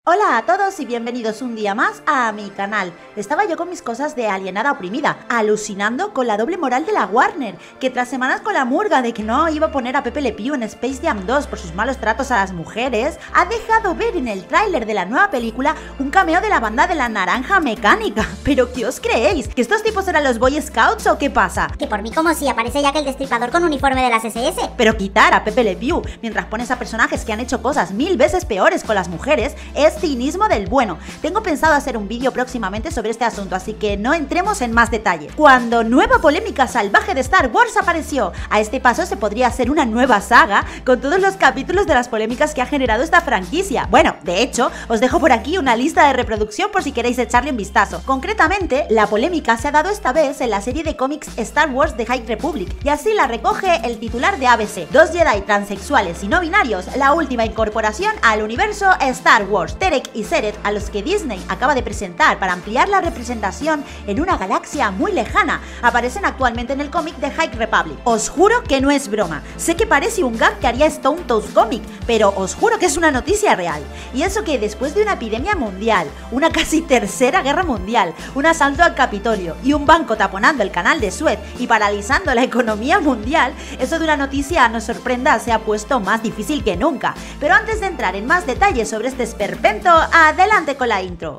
Hola a todos y bienvenidos un día más a mi canal. Estaba yo con mis cosas de alienada oprimida, alucinando con la doble moral de la Warner, que tras semanas con la murga de que no iba a poner a Pepe Le Pew en Space Jam 2 por sus malos tratos a las mujeres, ha dejado ver en el tráiler de la nueva película un cameo de la banda de la Naranja Mecánica. ¿Pero qué os creéis? ¿Que estos tipos eran los Boy Scouts o qué pasa? Que por mí como si aparece Jack el Destripador con uniforme de las SS. Pero quitar a Pepe Le Pew mientras pones a personajes que han hecho cosas 1000 veces peores con las mujeres es cinismo del bueno. Tengo pensado hacer un vídeo próximamente sobre este asunto, así que no entremos en más detalle. Cuando nueva polémica salvaje de Star Wars apareció, a este paso se podría hacer una nueva saga con todos los capítulos de las polémicas que ha generado esta franquicia. Bueno, de hecho, os dejo por aquí una lista de reproducción por si queréis echarle un vistazo. Concretamente, la polémica se ha dado esta vez en la serie de cómics Star Wars The High Republic, y así la recoge el titular de ABC: dos Jedi transexuales y no binarios, la última incorporación al universo Star Wars. Terek y Seret, a los que Disney acaba de presentar para ampliar la representación en una galaxia muy lejana, aparecen actualmente en el cómic de High Republic. Os juro que no es broma. Sé que parece un gag que haría Stone Toes Comic, pero os juro que es una noticia real. Y eso que después de una epidemia mundial, una casi tercera guerra mundial, un asalto al Capitolio y un banco taponando el canal de Suez y paralizando la economía mundial, eso de una noticia nos sorprenda se ha puesto más difícil que nunca. Pero antes de entrar en más detalles sobre este esperpento, adelante con la intro.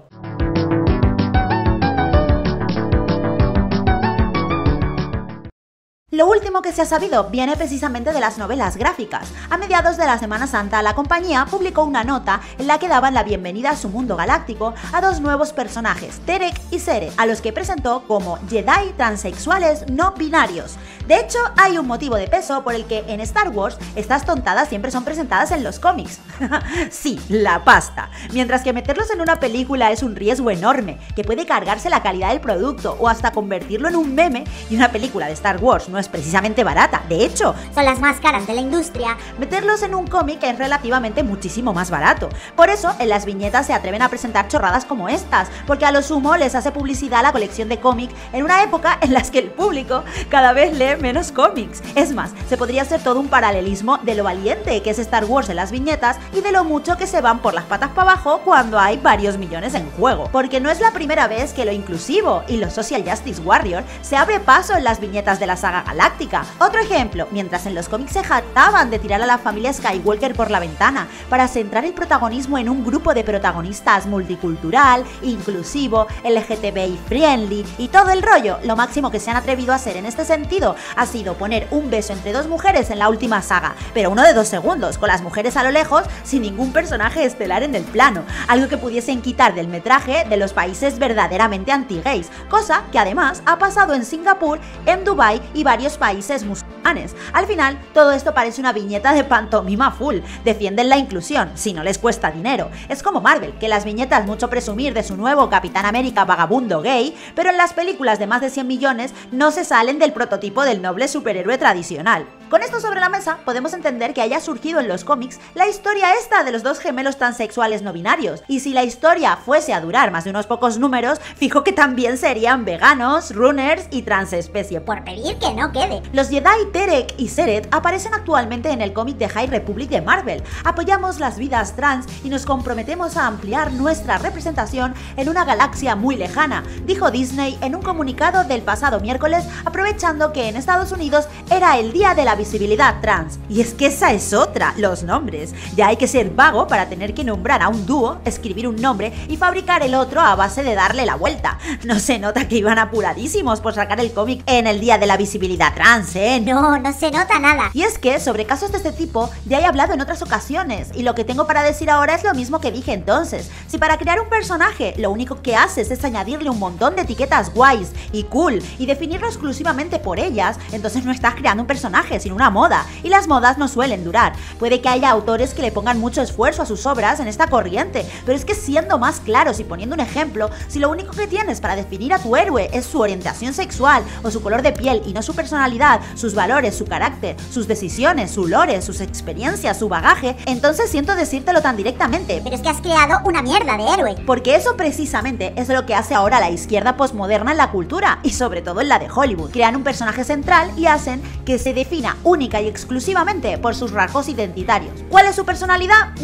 Lo último que se ha sabido viene precisamente de las novelas gráficas. A mediados de la Semana Santa, la compañía publicó una nota en la que daban la bienvenida a su mundo galáctico a dos nuevos personajes, Terek y Seret, a los que presentó como Jedi transexuales no binarios. De hecho, hay un motivo de peso por el que en Star Wars estas tontadas siempre son presentadas en los cómics. Sí, la pasta. Mientras que meterlos en una película es un riesgo enorme, que puede cargarse la calidad del producto o hasta convertirlo en un meme, y una película de Star Wars no es precisamente barata. De hecho, son las más caras de la industria. Meterlos en un cómic es relativamente muchísimo más barato. Por eso, en las viñetas se atreven a presentar chorradas como estas, porque a lo sumo les hace publicidad a la colección de cómic en una época en la que el público cada vez lee menos cómics. Es más, se podría hacer todo un paralelismo de lo valiente que es Star Wars en las viñetas y de lo mucho que se van por las patas para abajo cuando hay varios millones en juego. Porque no es la primera vez que lo inclusivo y lo social justice warrior se abre paso en las viñetas de la saga galáctica. Otro ejemplo, mientras en los cómics se jactaban de tirar a la familia Skywalker por la ventana para centrar el protagonismo en un grupo de protagonistas multicultural, inclusivo, LGTBI friendly y todo el rollo, lo máximo que se han atrevido a hacer en este sentido ha sido poner un beso entre dos mujeres en la última saga, pero uno de 2 segundos, con las mujeres a lo lejos, sin ningún personaje estelar en el plano, algo que pudiesen quitar del metraje de los países verdaderamente anti-gays, cosa que además ha pasado en Singapur, en Dubai y varios países musulmanes. Al final, todo esto parece una viñeta de pantomima full. Defienden la inclusión, si no les cuesta dinero. Es como Marvel, que las viñetas mucho presumir de su nuevo Capitán América vagabundo gay, pero en las películas de más de 100 millones no se salen del prototipo del noble superhéroe tradicional. Con esto sobre la mesa, podemos entender que haya surgido en los cómics la historia esta de los dos gemelos transexuales no binarios, y si la historia fuese a durar más de unos pocos números, fijo que también serían veganos, runners y transespecie. Por pedir que no quede. Los Jedi Terek y Seret aparecen actualmente en el cómic de High Republic de Marvel. Apoyamos las vidas trans y nos comprometemos a ampliar nuestra representación en una galaxia muy lejana, dijo Disney en un comunicado del pasado miércoles, aprovechando que en Estados Unidos era el día de la visibilidad trans. Y es que esa es otra, los nombres. Ya hay que ser vago para tener que nombrar a un dúo, escribir un nombre y fabricar el otro a base de darle la vuelta. No se nota que iban apuradísimos por sacar el cómic en el día de la visibilidad trans, ¿eh? No, no se nota nada. Y es que sobre casos de este tipo ya he hablado en otras ocasiones, y lo que tengo para decir ahora es lo mismo que dije entonces. Si para crear un personaje lo único que haces es añadirle un montón de etiquetas guays y cool y definirlo exclusivamente por ellas, entonces no estás creando un personaje, sino una moda, y las modas no suelen durar. Puede que haya autores que le pongan mucho esfuerzo a sus obras en esta corriente, pero es que siendo más claros y poniendo un ejemplo, si lo único que tienes para definir a tu héroe es su orientación sexual o su color de piel y no su personalidad, sus valores, su carácter, sus decisiones, su lore, sus experiencias, su bagaje, entonces siento decírtelo tan directamente. Pero es que has creado una mierda de héroe. Porque eso precisamente es lo que hace ahora la izquierda posmoderna en la cultura, y sobre todo en la de Hollywood. Crean un personaje central y hacen que se defina única y exclusivamente por sus rasgos identitarios. ¿Cuál es su personalidad?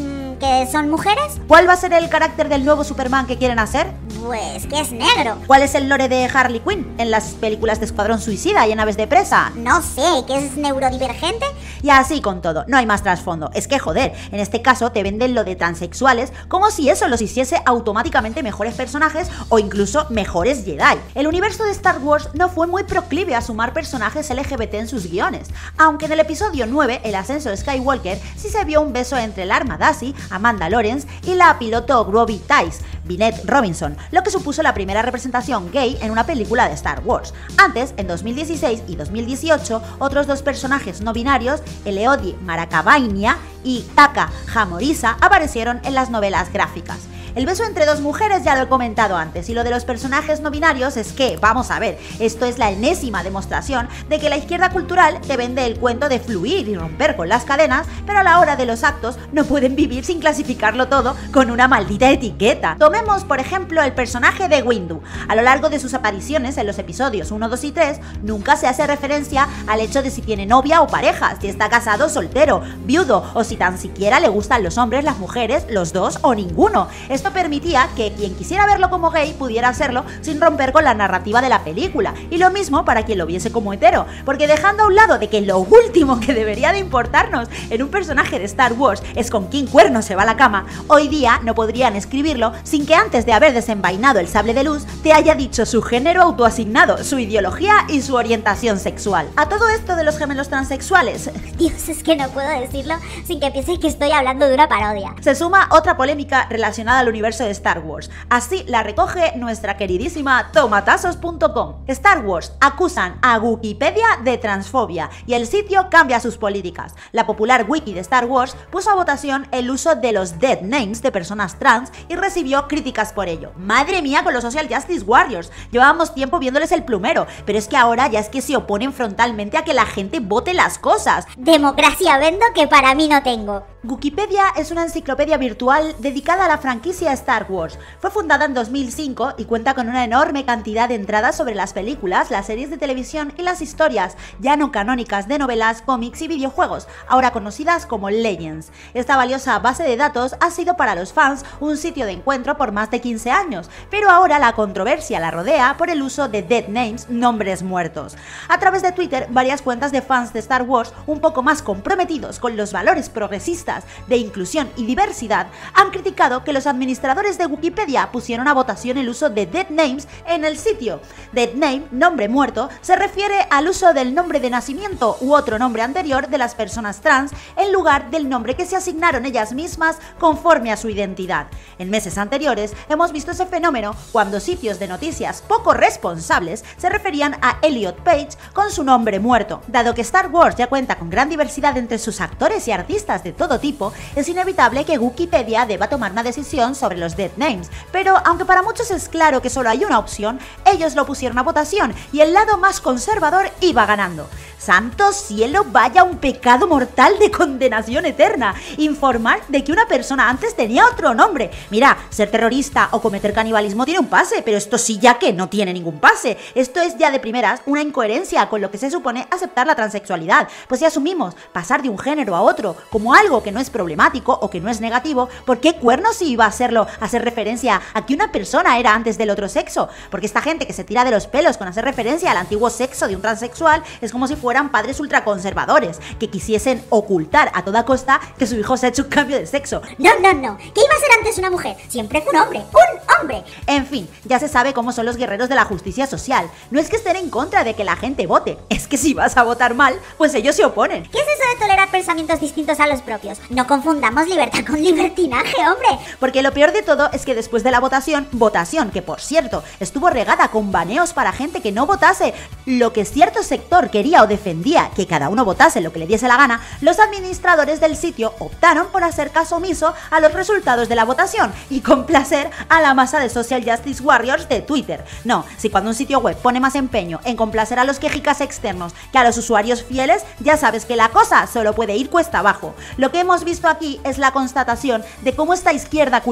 ¿Que son mujeres? ¿Cuál va a ser el carácter del nuevo Superman que quieren hacer? Pues que es negro. ¿Cuál es el lore de Harley Quinn en las películas de Escuadrón Suicida y en Aves de Presa? No sé, ¿que es neurodivergente? Y así con todo, no hay más trasfondo. Es que joder, en este caso te venden lo de transexuales como si eso los hiciese automáticamente mejores personajes o incluso mejores Jedi. El universo de Star Wars no fue muy proclive a sumar personajes LGBT en sus guiones, aunque en el episodio 9, El ascenso de Skywalker, sí se vio un beso entre el Arma Daisy, Amanda Lawrence y la piloto Robbie Tice, Vinette Robinson, lo que supuso la primera representación gay en una película de Star Wars. Antes, en 2016 y 2018, otros dos personajes no binarios, Eleodie Maracabainia y Taka Hamorisa, aparecieron en las novelas gráficas. El beso entre dos mujeres ya lo he comentado antes, y lo de los personajes no binarios es que, vamos a ver, esto es la enésima demostración de que la izquierda cultural te vende el cuento de fluir y romper con las cadenas, pero a la hora de los actos no pueden vivir sin clasificarlo todo con una maldita etiqueta. Tomemos, por ejemplo, el personaje de Windu. A lo largo de sus apariciones en los episodios 1, 2 y 3, nunca se hace referencia al hecho de si tiene novia o pareja, si está casado o soltero, viudo, o si tan siquiera le gustan los hombres, las mujeres, los dos o ninguno. Esto permitía que quien quisiera verlo como gay pudiera hacerlo sin romper con la narrativa de la película, y lo mismo para quien lo viese como hetero, porque dejando a un lado de que lo último que debería de importarnos en un personaje de Star Wars es con quién cuerno se va a la cama, hoy día no podrían escribirlo sin que antes de haber desenvainado el sable de luz te haya dicho su género autoasignado, su ideología y su orientación sexual. A todo esto de los gemelos transexuales, Dios, es que no puedo decirlo sin que piensen que estoy hablando de una parodia. se suma otra polémica relacionada al universo de Star Wars. Así la recoge nuestra queridísima tomatazos.com. Star Wars acusan a Wikipedia de transfobia y el sitio cambia sus políticas. La popular wiki de Star Wars puso a votación el uso de los dead names de personas trans y recibió críticas por ello. Madre mía con los Social Justice Warriors, llevábamos tiempo viéndoles el plumero, pero es que ahora ya es que se oponen frontalmente a que la gente vote las cosas. Democracia vendo que para mí no tengo. Wikipedia es una enciclopedia virtual dedicada a la franquicia Star Wars. Fue fundada en 2005 y cuenta con una enorme cantidad de entradas sobre las películas, las series de televisión y las historias ya no canónicas de novelas, cómics y videojuegos, ahora conocidas como Legends. Esta valiosa base de datos ha sido para los fans un sitio de encuentro por más de 15 años, pero ahora la controversia la rodea por el uso de dead names, nombres muertos. A través de Twitter, varias cuentas de fans de Star Wars, un poco más comprometidos con los valores progresistas de inclusión y diversidad, han criticado que los administradores de Wikipedia pusieron a votación el uso de dead names en el sitio. Dead name, nombre muerto, se refiere al uso del nombre de nacimiento u otro nombre anterior de las personas trans en lugar del nombre que se asignaron ellas mismas conforme a su identidad. En meses anteriores hemos visto ese fenómeno cuando sitios de noticias poco responsables se referían a Elliot Page con su nombre muerto. Dado que Star Wars ya cuenta con gran diversidad entre sus actores y artistas de todo tipo, es inevitable que Wikipedia deba tomar una decisión sobre los dead names, pero aunque para muchos es claro que solo hay una opción, ellos lo pusieron a votación y el lado más conservador iba ganando. ¡Santo cielo, vaya un pecado mortal de condenación eterna! Informar de que una persona antes tenía otro nombre. Mira, ser terrorista o cometer canibalismo tiene un pase, pero esto sí ya que no tiene ningún pase. Esto es ya de primeras una incoherencia con lo que se supone aceptar la transexualidad, pues si asumimos pasar de un género a otro como algo que no es problemático o que no es negativo, ¿por qué cuernos si iba a serlo hacer referencia a que una persona era antes del otro sexo? Porque esta gente que se tira de los pelos con hacer referencia al antiguo sexo de un transexual es como si fueran padres ultraconservadores que quisiesen ocultar a toda costa que su hijo se ha hecho un cambio de sexo. No, ¿qué iba a ser antes una mujer? Siempre fue un hombre, ¡un hombre! En fin, ya se sabe cómo son los guerreros de la justicia social. No es que estén en contra de que la gente vote, es que si vas a votar mal, pues ellos se oponen. ¿Qué es eso de tolerar pensamientos distintos a los propios? No confundamos libertad con libertinaje, hombre. Porque lo peor de todo es que después de la votación que por cierto estuvo regada con baneos para gente que no votase lo que cierto sector quería o defendía, que cada uno votase lo que le diese la gana, los administradores del sitio optaron por hacer caso omiso a los resultados de la votación y complacer a la masa de Social Justice Warriors de Twitter. No, si cuando un sitio web pone más empeño en complacer a los quejicas externos que a los usuarios fieles, ya sabes que la cosa solo puede ir cuesta abajo. Lo que hemos visto aquí es la constatación de cómo esta izquierda cultural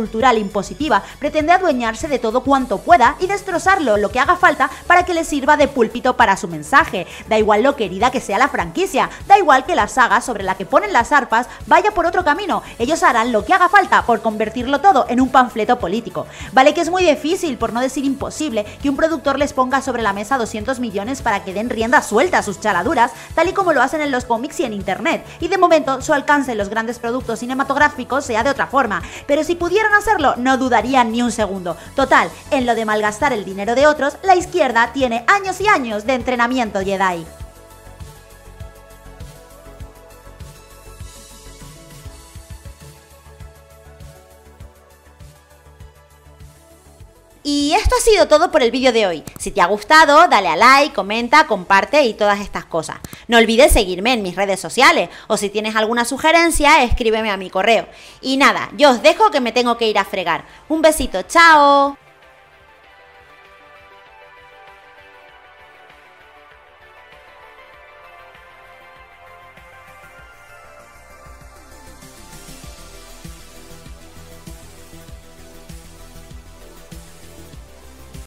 cultural impositiva pretende adueñarse de todo cuanto pueda y destrozarlo lo que haga falta para que le sirva de púlpito para su mensaje. Da igual lo querida que sea la franquicia, da igual que la saga sobre la que ponen las arpas vaya por otro camino, ellos harán lo que haga falta por convertirlo todo en un panfleto político. Vale que es muy difícil, por no decir imposible, que un productor les ponga sobre la mesa 200 millones para que den rienda suelta a sus chaladuras, tal y como lo hacen en los cómics y en internet, y de momento su alcance en los grandes productos cinematográficos sea de otra forma, pero si pudieran hacerlo no dudarían ni un segundo. Total, en lo de malgastar el dinero de otros, la izquierda tiene años y años de entrenamiento Jedi. Y esto ha sido todo por el vídeo de hoy. Si te ha gustado, dale a like, comenta, comparte y todas estas cosas. No olvides seguirme en mis redes sociales o si tienes alguna sugerencia, escríbeme a mi correo. Y nada, yo os dejo que me tengo que ir a fregar. Un besito, chao.